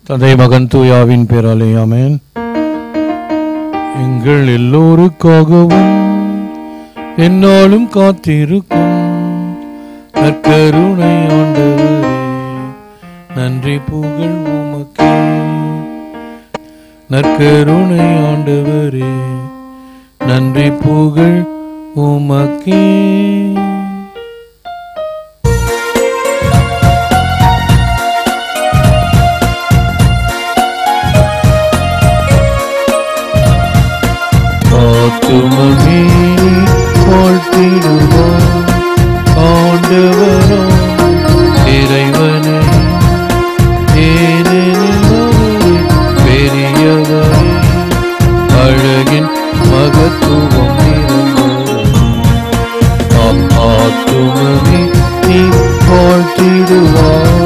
தந்தை மகன் தூயாவின் பேராலே ஆமென். எங்கள் எல்லோருக்காகவும் என்னாலும் காத்திருக்கும் நற்கருணை ஆண்டவரே, நன்றி புகழ் உமக்கே. நற்கருணை ஆண்டவரே, நன்றி புகழ் உமக்கே. ஆத்துமமே வாழ்த்திடுவோம் ஆண்டவரோ இறைவனே, ஏனெனில் பெரியவரே, அழகின் மகத்துவம் நிறைந்தவரே. ஆத்துமமே நீ வாழ்த்திடுவார்.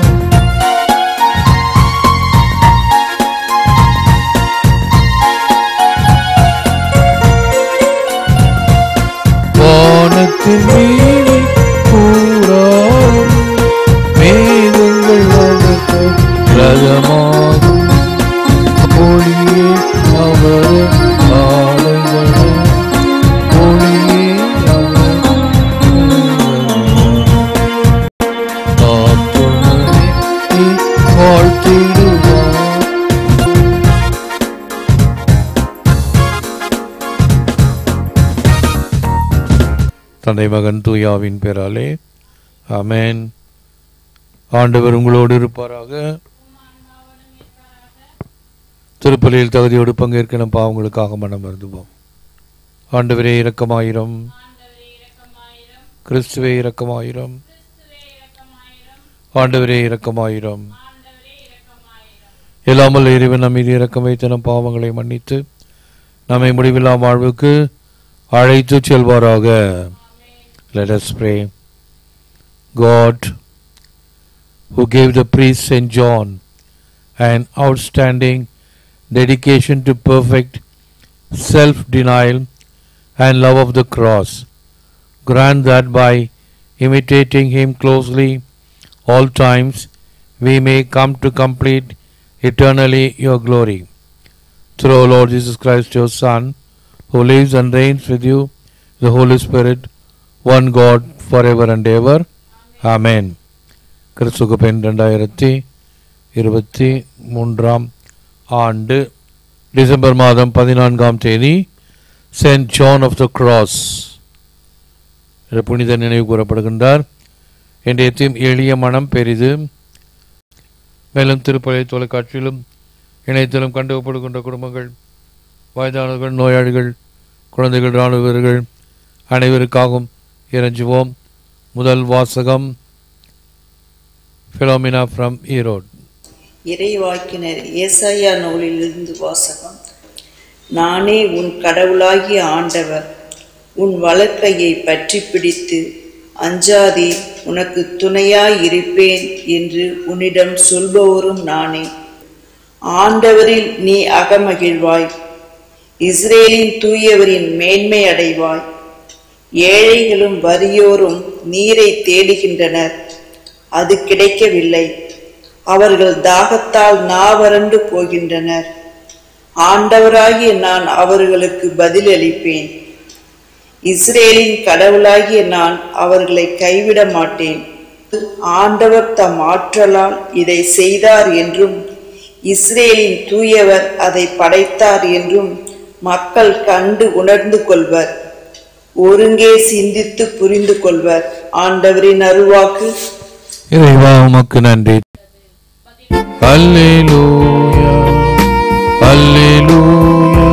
வானத்தின் மீது கூறாரும் மேகங்கள் அவர்கள் ரதமாகும் ஒளியே அவர் ஆலைகளும் ஒளியே அவர் ஆத்துமனை வாழ்த்திடுவார். தந்தை மகன் தூயாவின் பேராலே ஆமென். ஆண்டவர் உங்களோடு இருப்பாராக. திருப்பலியில் தகுதியோடு பங்கேற்க நம் பாவங்களுக்காக மனம் வருந்துவோம். ஆண்டவரே இரக்கமாயிரம், கிறிஸ்துவே இரக்கமாயிரம், ஆண்டவரே இரக்கமாயிரம். எல்லாமல் இறைவன் நம் மீது இரக்கம் வைத்து நம் பாவங்களை மன்னித்து நம்மை முடிவில்லா வாழ்வுக்கு அழைத்து செல்வாராக. Let us pray. God, who gave the priest St. John an outstanding dedication to perfect self-denial and love of the cross, grant that by imitating him closely all times we may come to complete eternally your glory. Through our Lord Jesus Christ, your Son, who lives and reigns with you, the Holy Spirit, one God forever and ever. Amen. கிறிஸ்துவுக்கு பின் 2023 ஆண்டு December மாதம் 14ஆம் தேதி Saint John of the Cross புனித நினைவு கூறப்படுகின்றார். இன்றைய theme எளிய மனம் பெரிது. மேலும் திருப்பலி தொலைக்காட்சியிலும் இணையத்திலும் கண்டுகொள்ளப்படுகின்ற குடும்பங்கள், வயதானவர்கள், நோயாளிகள், குழந்தைகள், இராணுவ வீரர்கள் அனைவருக்காகவும் இறைஞ்சுவோம். முதல் வாசகம் பிலோமினா ஃப்ரம் ஈரோடு. இறைவாக்கினர் ஏசாயா நூலிலிருந்து வாசகம். நானே உன் கடவுளாகிய ஆண்டவர், உன் வலக்கையை பற்றி பிடித்து அஞ்சாதே, உனக்கு துணையாய் இருப்பேன் என்று உன்னிடம் சொல்பவரும் நானே. ஆண்டவரில் நீ அகமகிழ்வாய், இஸ்ரேலின் தூயவரின் மேன்மை அடைவாய். ஏழைகளும் வறியோரும் நீரை தேடுகின்றனர், அது கிடைக்கவில்லை. அவர்கள் தாகத்தால் நாவறண்டு போகின்றனர். ஆண்டவராகிய நான் அவர்களுக்கு பதிலளிப்பேன். இஸ்ரேலின் கடவுளாகிய நான் அவர்களை கைவிட மாட்டேன். ஆண்டவர் தம் ஆற்றலால் இதை செய்தார் என்றும் இஸ்ரேலின் தூயவர் அதை படைத்தார் என்றும் மக்கள் கண்டு உணர்ந்து கொள்வர். ஒருங்கே சிந்தித்து புரிந்து கொள்வர். ஆண்டவரின் அருள்வாக்கு. இறைவா உமக்கு நன்றி. அல்லேலூயா, அல்லேலூயா,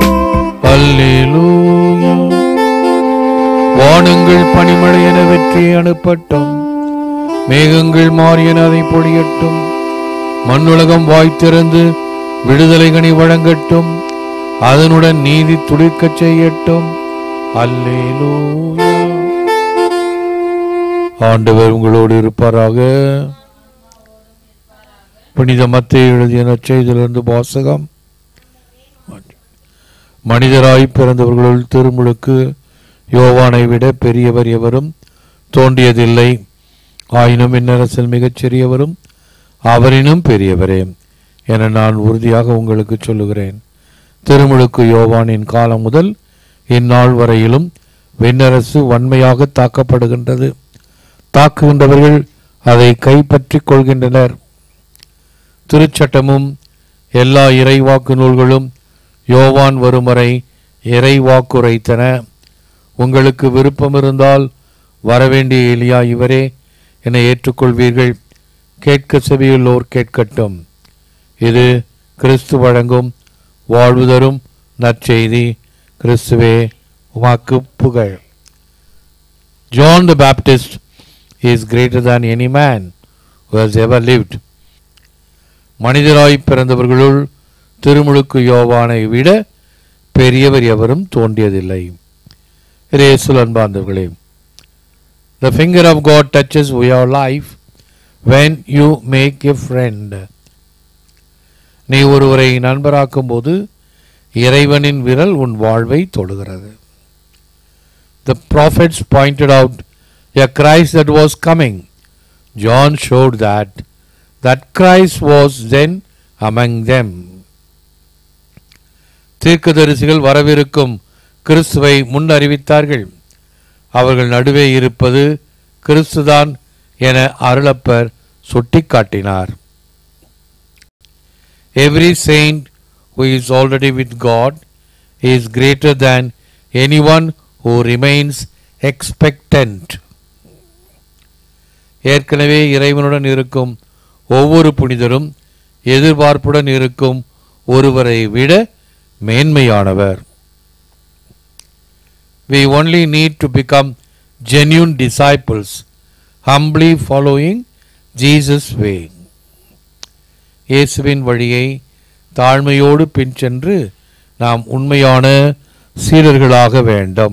அல்லேலூயா. வானங்கள் பனிமழை என வெற்றி அனுப்பட்டும், மேகங்கள் மாறியன அதை பொழியட்டும். மண்ணுலகம் வாய் திறந்து விடுதலை கனி வழங்கட்டும், அதனுடன் நீதி துளிர்க்கச் செய்யட்டும். அல்லேலூயா. ஆண்டவர் உங்களோடு இருப்பாராக. புனித மத்தேயு எழுதிய நற்செய்தியிலிருந்து வாசகம். மனிதராய் பிறந்தவர்களுள் திருமுழுக்கு யோவானை விட பெரியவர் எவரும் தோன்றியதில்லை. ஆயினும் விண்ணரசில் மிகச் சிறியவரும் அவரினும் பெரியவரே. என நான் உறுதியாக உங்களுக்கு சொல்லுகிறேன். திருமுழுக்கு யோவானின் காலம் முதல் இந்நாள் வரையிலும் விண்ணரசு வன்மையாக தாக்கப்படுகின்றது. தாக்குகின்றவர்கள் அதை கைப்பற்றிக் கொள்கின்றனர். திருச்சட்டமும் எல்லா இறைவாக்கு நூல்களும் யோவான் வரும் வரை இறைவாக்குரைத்தன. உங்களுக்கு விருப்பம் இருந்தால் வரவேண்டிய எலியா இவரே என ஏற்றுக்கொள்வீர்கள். கேட்க செவியுள்ளோர் கேட்கட்டும். இது கிறிஸ்து வழங்கும் வாழ்வு தரும் நற்செய்தி. கிறிஸ்துவே உமக்கு புகழ். John the Baptist is greater than any man who has ever lived. மனிதராய் பிறந்தவர்களுள் திருமுழுக்கு யோவானை விட பெரியவர் எவரும் தோன்றியதில்லை. இயேசுவில் அன்பார்ந்தவர்களே, the finger of God touches your life when you make a friend. நீ ஒருவரை நண்பராக்கும் போது இறைவனின் விரல் உன் வாழ்வை தொடுகிறது. The prophets pointed out a Christ that was coming. John showed that Christ was then among them. தீர்க்கதரிசிகள் வரவிருக்கும் கிறிஸ்துவை முன் அறிவித்தார்கள். அவர்கள் நடுவே இருப்பது கிறிஸ்துதான் என அருளப்பர் சுட்டிக்காட்டினார். Every saint who is already with God is greater than anyone who remains expectant. ஏற்கனவே இறைவனுடன் இருக்கும் ஒவ்வொரு புனிதரும் எதிர்பார்ப்புடன் இருக்கும் ஒருவரை விட மேன்மையானவர். We only need to become genuine disciples, humbly following Jesus' way. இயேசுவின் வழியை தாழ்மையோடு பின் சென்று நாம் உண்மையான சீடர்களாக வேண்டும்.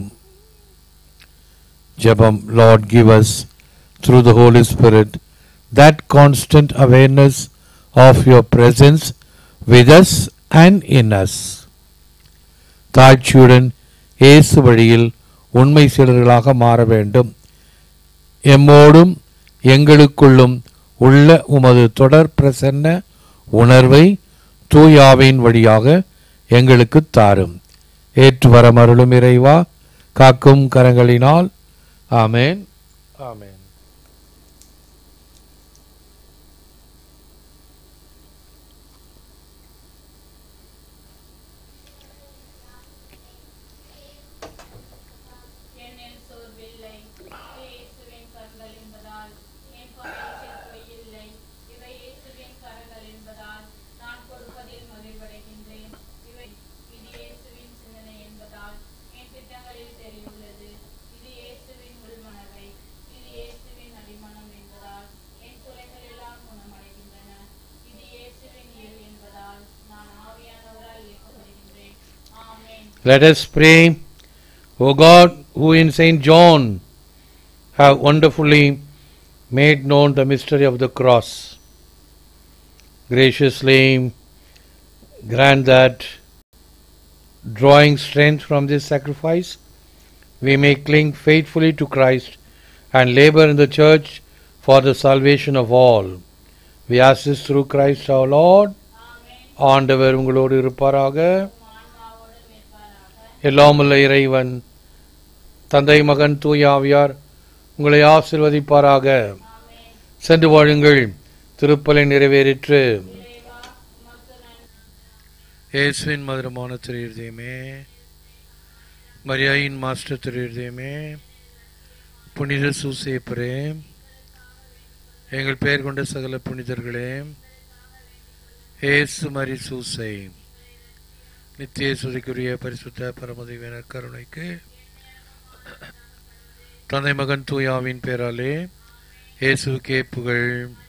ஜெபம். Lord, give us through the Holy Spirit that constant awareness of your presence with us and in us. தாழ்ச்சியுடன் இயேசு வழியில் உண்மை சீடர்களாக மாற வேண்டும். எம்மோடும் எங்களுக்குள்ளும் உள்ள உமது தொடர் பிரசன்ன உணர்வை தூயாவின் வழியாக எங்களுக்கு தாரும். ஏற்று வரமருளும் இறைவா, காக்கும் கரங்களினால். ஆமேன், ஆமேன். Let us pray. O God, who in St. John have wonderfully made known the mystery of the cross, graciously grant that, drawing strength from this sacrifice, we may cling faithfully to Christ and labor in the Church for the salvation of all. We ask this through Christ our Lord. ஆண்டவர் உங்களோடு இருப்பாராக. எல்லாமுள்ள இறைவன் தந்தை, மகன், தூய ஆவியார் உங்களை ஆசீர்வதிப்பாராக. சென்று வாழுங்கள். திருப்பலி நிறைவேறிற்று. இயேசுவின் மதுரமான திருஹிருதயமே, மரியாயின் மாஸ்டர் திருஹிருதயமே, புனித சூசேப்பரே, எங்கள் பெயர் கொண்ட சகல புனிதர்களே, இயேசு மரி சூசை, நித்திய சுதிக்குரிய பரிசுத்த பரமதிவின கருணைக்கு தந்தை, மகன், தூயாவின் பேராலே இயேசுக்கே புகழ்.